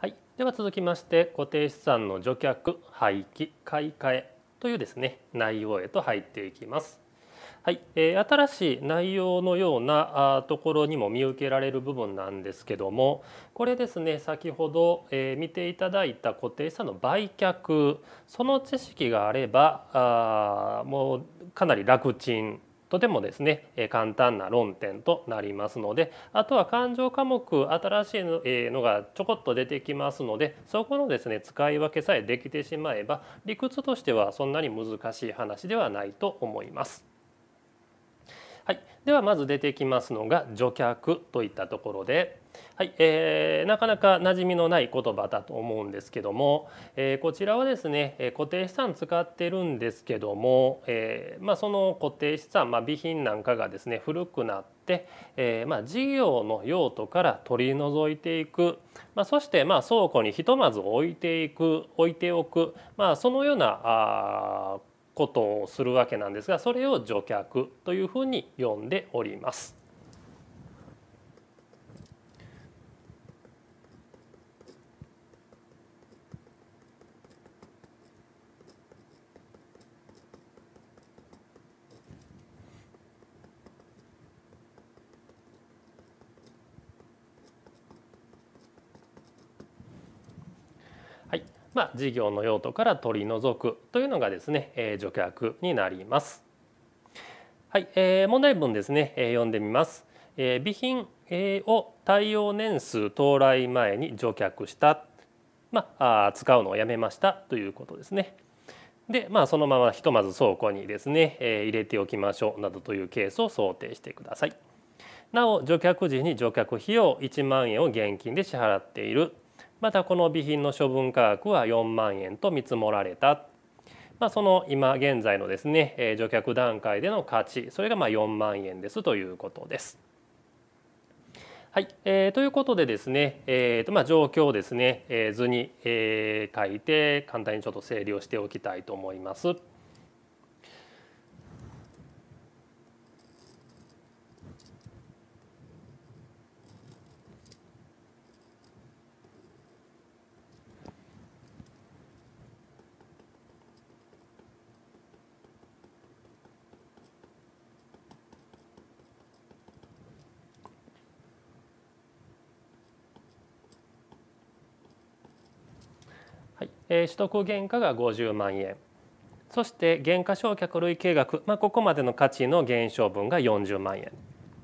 はい、では続きまして固定資産の除却、廃棄、買い替えというですね内容へと入っていきます。はい、新しい内容のようなところにも見受けられる部分なんですけども、これですね先ほど、見ていただいた固定資産の売却、その知識があればもうかなり楽ちん、とてもですね簡単な論点となりますので、あとは勘定科目新しいのがちょこっと出てきますので、そこのですね使い分けさえできてしまえば理屈としてはそんなに難しい話ではないと思います。はい、ではまず出てきますのが除却といったところで、はい、なかなか馴染みのない言葉だと思うんですけども、こちらはですね固定資産使ってるんですけども、その固定資産、備品なんかがですね古くなって、事業の用途から取り除いていく、そして倉庫にひとまず置いておく、そのようなことをするわけなんですが、それを除却というふうに呼んでおります。はい、事業の用途から取り除くというのがですね、除却になります。はい、問題文ですね、読んでみます。備品、を耐用年数到来前に除却した、使うのをやめましたということですね。で、そのままひとまず倉庫にですね、入れておきましょうなどというケースを想定してください。なお除却時に除却費用1万円を現金で支払っている。またこの備品の処分価格は4万円と見積もられた。その今現在のですね除却段階での価値、それが4万円ですということです。はい、ということでですね、状況をですね、図に、書いて簡単にちょっと整理をしておきたいと思います。はい、取得原価が50万円、そして減価償却累計額、ここまでの価値の減少分が40万円。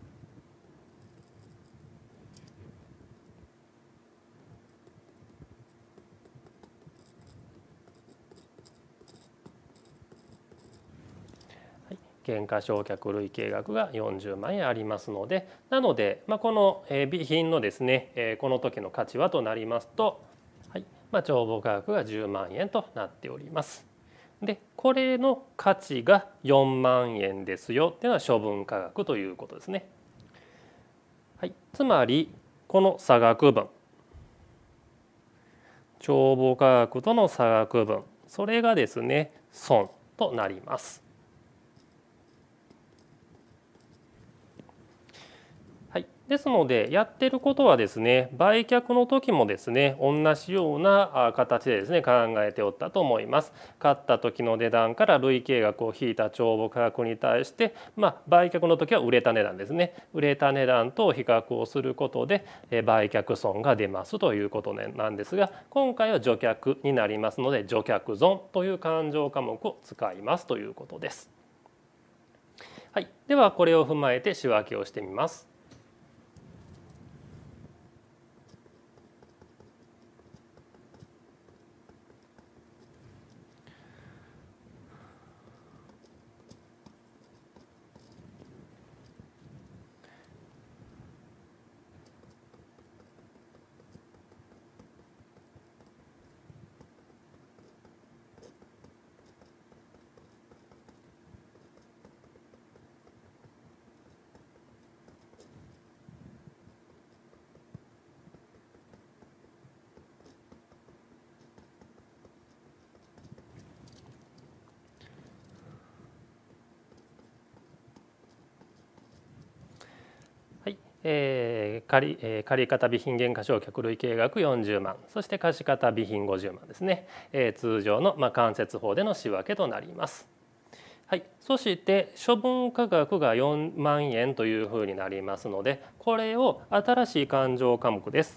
減価償却累計額が40万円ありますので、なので、この備品のですねこの時の価値はとなりますと、はい、帳簿価格が10万円となっております。でこれの価値が4万円ですよっていうのは処分価格ということですね。はい、つまりこの差額分、帳簿価格との差額分、それがですね損となります。はい、ですのでやってることはですね売却の時もですね同じような形でですね考えておったと思います。買った時の値段から累計額を引いた帳簿価格に対して、売却の時は売れた値段ですね、売れた値段と比較をすることで売却損が出ますということなんですが、今回は除却になりますので除却損という勘定科目を使いますということです。はい、ではこれを踏まえて仕分けをしてみます。 借方備品減価償却累計額40万、そして貸方備品50万ですね。通常の間接法での仕分けとなります。はい、そして処分価額が4万円というふうになりますので、これを新しい勘定科目です。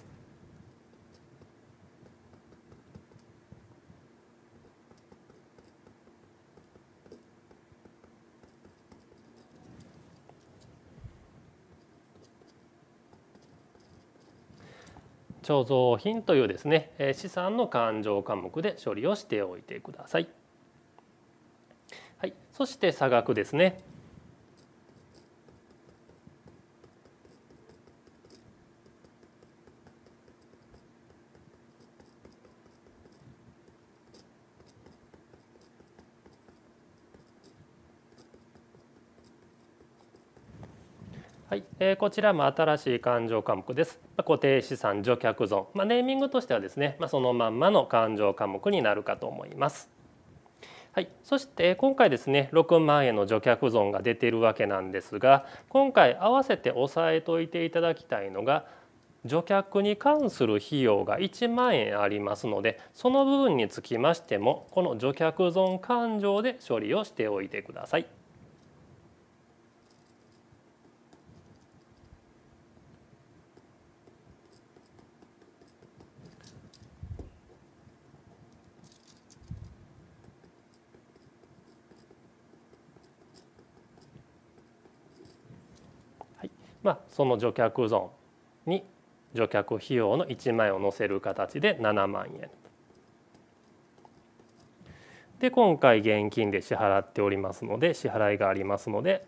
貯蔵品というですね、資産の勘定科目で処理をしておいてください。はい、そして差額ですね。はい、こちらも新しい勘定科目です。固定資産除却損、ネーミングとしてはですね、そのまんまの勘定科目になるかと思います。はい、そして今回ですね、6万円の除却損が出ているわけなんですが、今回合わせて押さえておいていただきたいのが、除却に関する費用が1万円ありますので、その部分につきましてもこの除却損勘定で処理をしておいてください。その除却損に除却費用の1万円を載せる形で7万円で、今回現金で支払っておりますので支払いがありますので、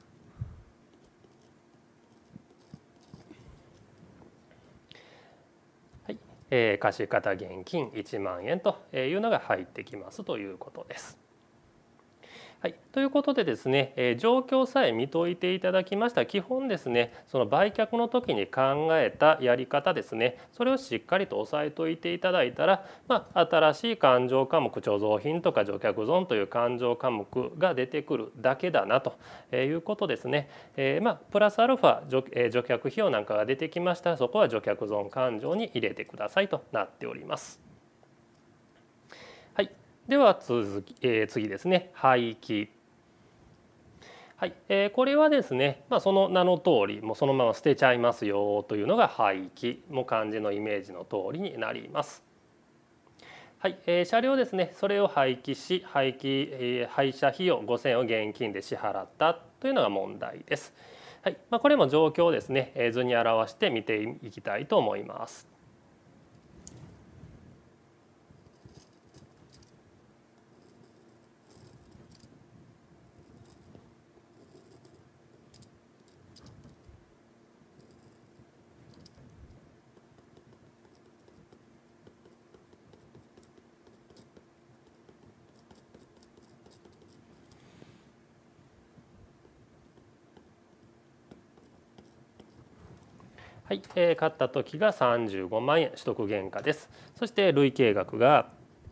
貸方現金1万円というのが入ってきますということです。はい、ということでですね、状況さえ見といていただきましたら、基本ですね、その売却の時に考えたやり方ですね、それをしっかりと押さえておいていただいたら、新しい勘定科目、貯蔵品とか除却損という勘定科目が出てくるだけだなということですね。プラスアルファ除却費用なんかが出てきましたら、そこは除却損勘定に入れてくださいとなっております。はい、では次ですね、廃棄。はい、これはですね、その名の通りもうそのまま捨てちゃいますよというのが廃棄、もう漢字のイメージの通りになります。はい、車両ですね、それを廃棄し廃車費用5000円を現金で支払ったというのが問題です。はい、これも状況をですね図に表して見ていきたいと思います。はい、買った時が35万円取得原価です。そして累計額が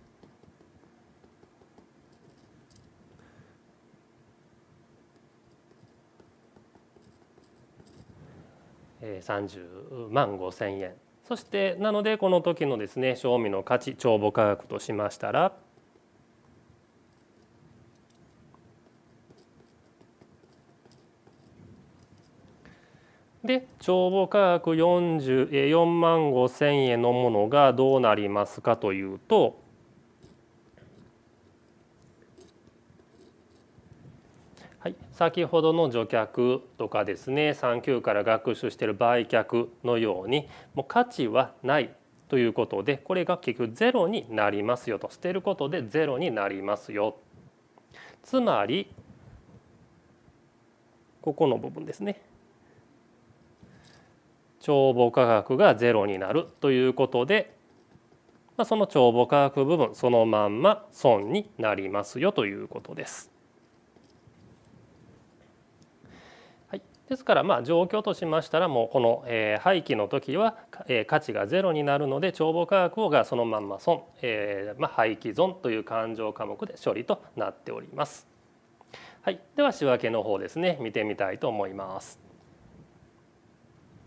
30万5千円。そしてなのでこの時のですね賞味の価値帳簿価額としましたら、で帳簿価額4万5千円のものがどうなりますかというと、はい、先ほどの除却とかですね3級から学習している売却のようにもう価値はないということで、これが結局ゼロになりますよと、捨てることでゼロになりますよ。つまりここの部分ですね、帳簿価額がゼロになるということで、その帳簿価額部分そのまんま損になりますよということです。はい、ですから状況としましたら、もうこの廃棄の時は価値がゼロになるので帳簿価額がそのまんま損、廃棄損という勘定科目で処理となっております。はい、では仕分けの方ですね見てみたいと思います。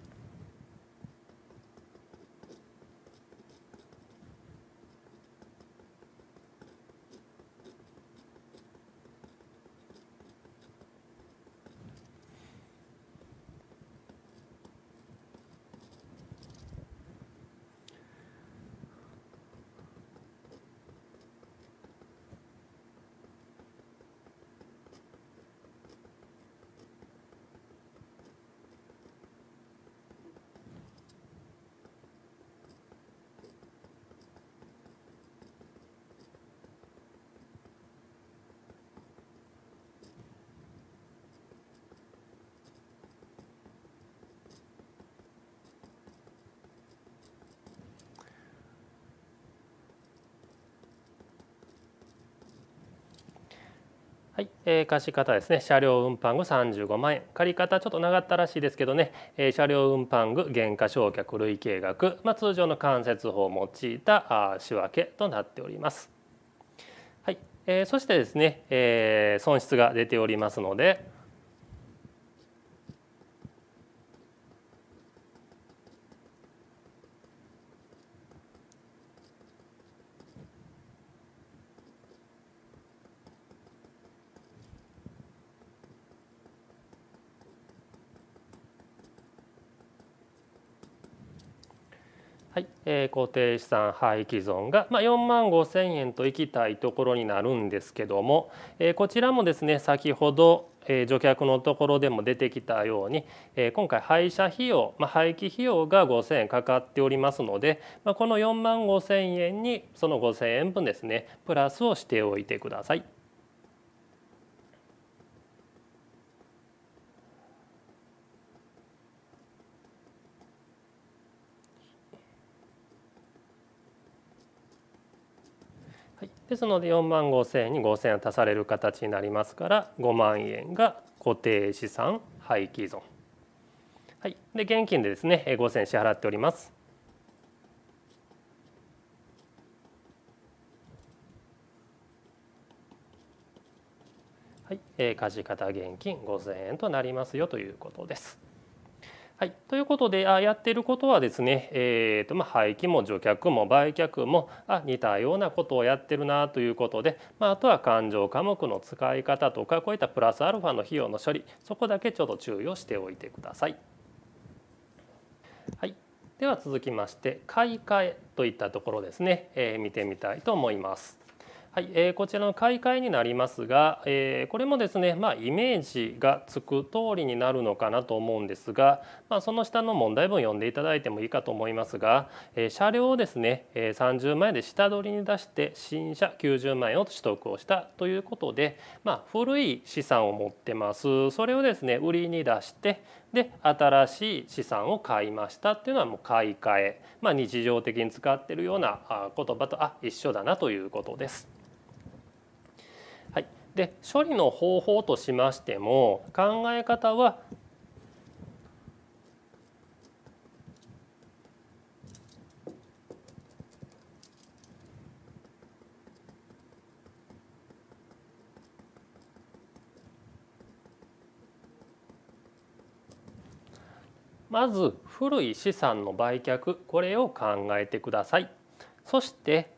はい、貸方ですね、車両運搬具35万円、借方ちょっと長ったらしいですけどね、車両運搬具減価償却累計額、通常の間接法を用いた仕分けとなっております。はい、そしてですね、損失が出ておりますので、はい、固定資産廃棄損が、4万5千円といきたいところになるんですけども、こちらもですね先ほど、除却のところでも出てきたように、今回廃車費用、廃棄費用が5千円かかっておりますので、この4万5千円にその5千円分ですねプラスをしておいてください。はい、ですので4万5千円に5千円足される形になりますから5万円が固定資産廃棄損。はい、で現金でですね5千円支払っております。はい、貸方現金5千円となりますよということです。はい、ということでやっていることはですね、廃棄も除却も売却も似たようなことをやってるなということで、あとは勘定科目の使い方とかこういったプラスアルファの費用の処理、そこだけちょっと注意をしておいてください。はい、では続きまして買い替えといったところですね、見てみたいと思います。はい、こちらの買い替えになりますが、これもですね、イメージがつく通りになるのかなと思うんですが、その下の問題文を読んでいただいてもいいかと思いますが、車両をですね、30万円で下取りに出して新車90万円を取得をしたということで、古い資産を持ってます。それをですね売りに出してで新しい資産を買いましたっていうのはもう買い替え、日常的に使っているような言葉と一緒だなということです。はい、で処理の方法としましても考え方はまず古い資産の売却、これを考えてください。そして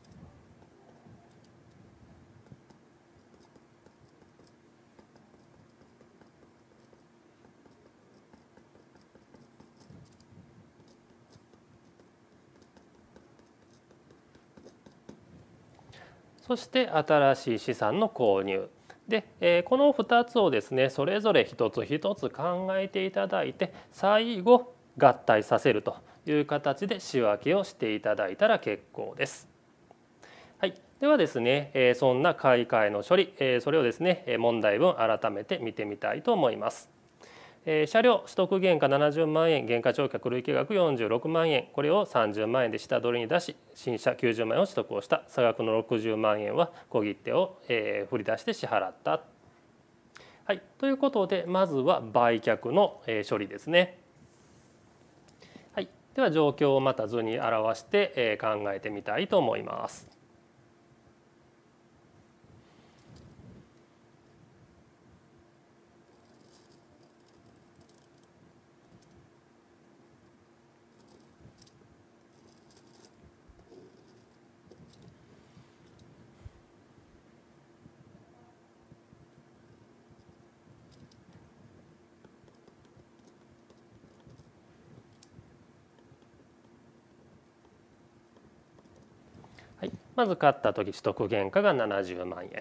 新しい資産の購入で、この2つをですねそれぞれ一つ一つ考えていただいて最後合体させるという形で仕分けをしていただいたら結構です。はい、ではですね、そんな買い替えの処理、それをですね問題文改めて見てみたいと思います。車両取得原価70万円減価償却累計額46万円、これを30万円で下取りに出し新車90万円を取得をした。差額の60万円は小切手を振り出して支払った。はい、ということでまずは売却の処理ですね。はい、では状況をまた図に表して考えてみたいと思います。はい、まず買った時取得原価が70万円。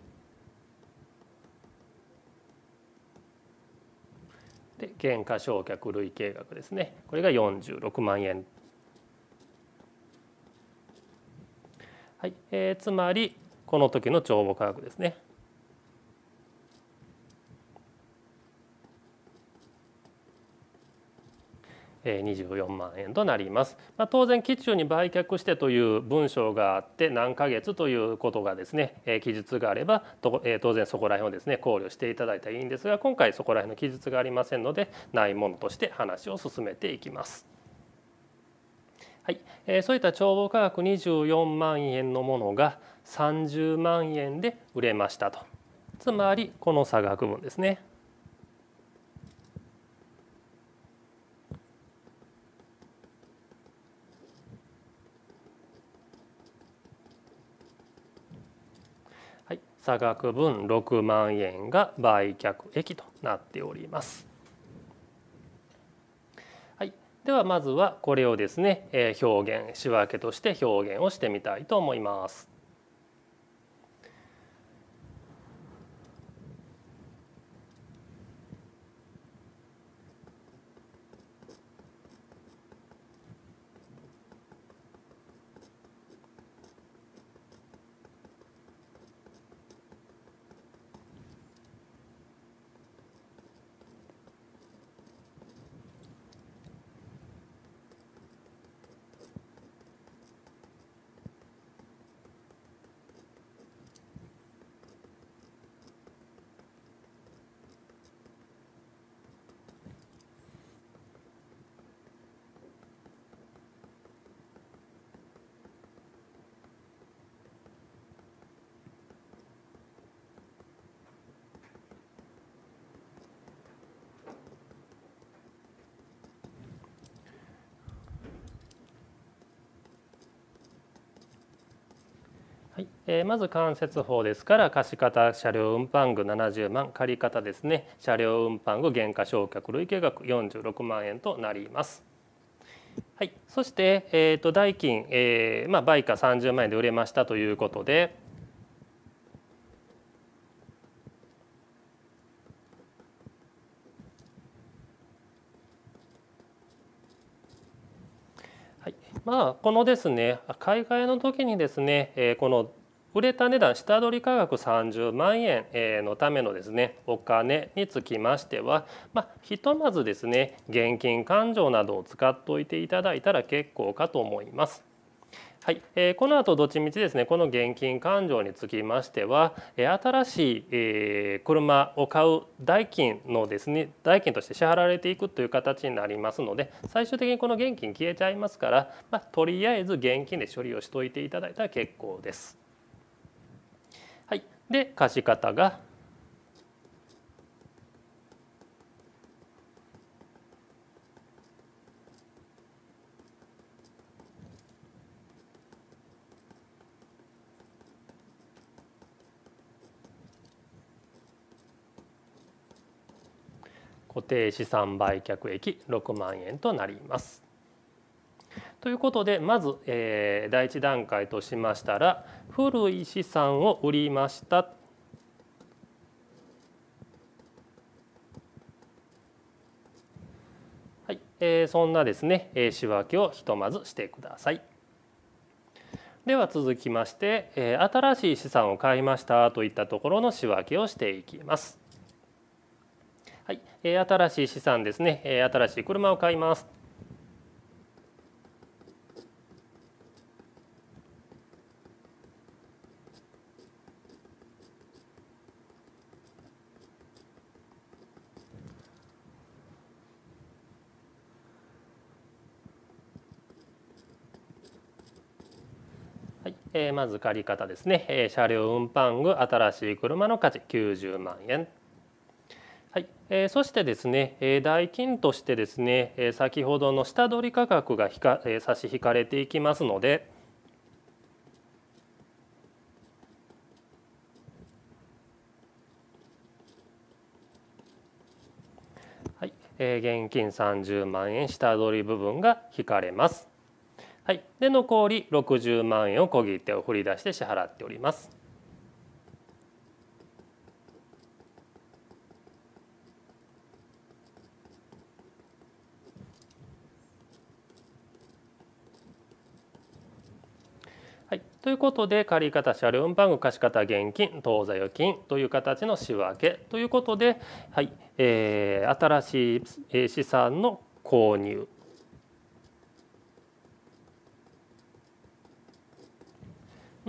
で減価償却累計額ですね、これが46万円。はい、つまりこの時の帳簿価格ですね。 24万円となります。当然期中に売却してという文章があって何ヶ月ということがですね、記述があれば当然そこら辺をですね考慮していただいたらいいんですが、今回そこら辺の記述がありませんのでないものとして話を進めていきます。はい、そういった帳簿価格24万円のものが30万円で売れましたと、つまりこの差額分ですね。はい、差額分6万円が売却益となっております。はい、ではまずはこれをですね、表現仕分けとして表現をしてみたいと思います。はい、まず間接法ですから貸方車両運搬具70万、借方ですね車両運搬具減価償却累計額46万円となります。はい、そして、代金、売価30万円で売れましたということで、はい、このですね買い替えの時にですね、この売れた値段下取り価格30万円のためのですねお金につきましては、ひとまずですね現金勘定などを使っておいていただいたら結構かと思います。はい、この後どっちみちですねこの現金勘定につきましては新しい車を買う代金のですね代金として支払われていくという形になりますので、最終的にこの現金消えちゃいますから、とりあえず現金で処理をしておいていただいたら結構です。はい、で貸方が固定資産売却益6万円となります。ということでまず、第一段階としましたら古い資産を売りました。はい、そんなですね仕分けをひとまずしてください。では続きまして、新しい資産を買いましたといったところの仕分けをしていきます。はい、新しい資産ですね、新しい車を買います。はい、まず借方ですね、車両運搬具新しい車の価値90万円。はい、そしてですね代金としてですね先ほどの下取り価格が差し引かれていきますので、はい、現金30万円下取り部分が引かれます。はい、で残り60万円を小切手を振り出して支払っております。はい、ということで借方車両運搬具貸方現金当座預金という形の仕分けということで、はい新しい資産の購入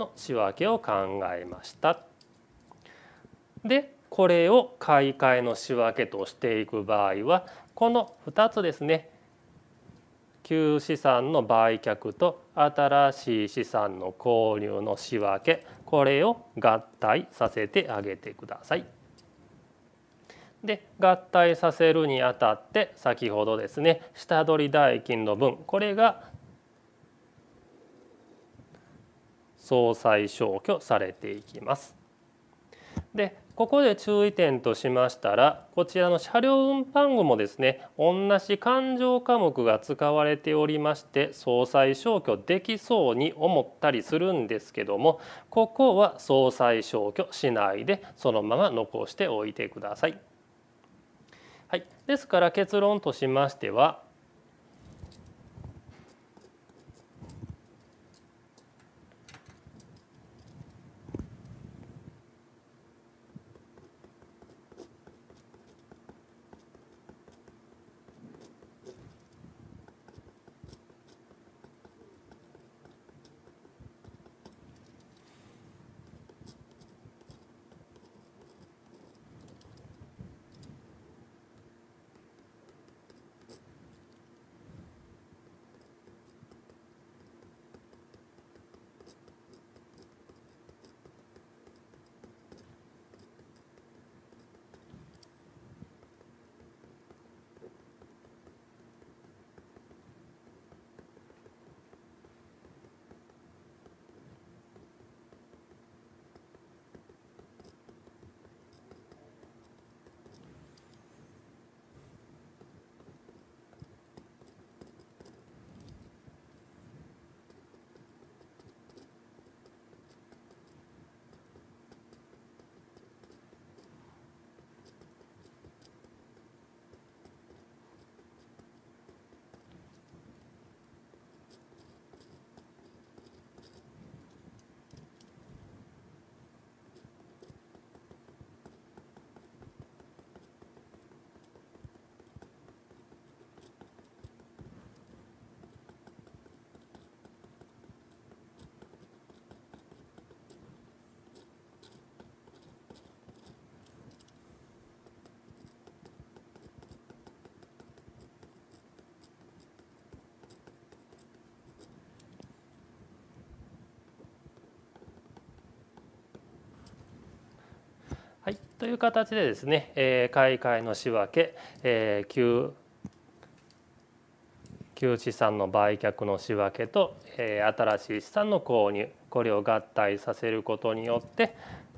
の仕訳を考えました。でこれを買い替えの仕訳としていく場合はこの2つですね、旧資産の売却と新しい資産の購入の仕訳、これを合体させてあげてください。で合体させるにあたって先ほどですね、下取り代金の分、これが相殺消去されていきます。でここで注意点としましたら、こちらの車両運搬具もですね、同じ勘定科目が使われておりまして相殺消去できそうに思ったりするんですけども、ここは相殺消去しないでそのまま残しておいてください。はい、ですから結論としましては、はい、という形でですね、買い替えの仕訳、旧資産の売却の仕訳と、新しい資産の購入、これを合体させることによって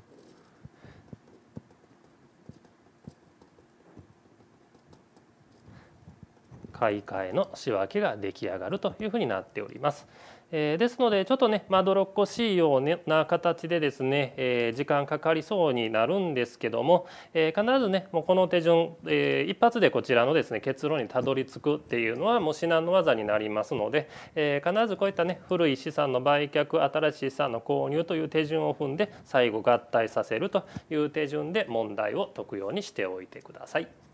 買い替えの仕訳が出来上がるというふうになっております。ですのでちょっとねまどろっこしいような形でですね、時間かかりそうになるんですけども、必ずねもうこの手順、一発でこちらのですね結論にたどり着くっていうのはもう至難の業になりますので、必ずこういったね古い資産の売却、新しい資産の購入という手順を踏んで最後合体させるという手順で問題を解くようにしておいてください。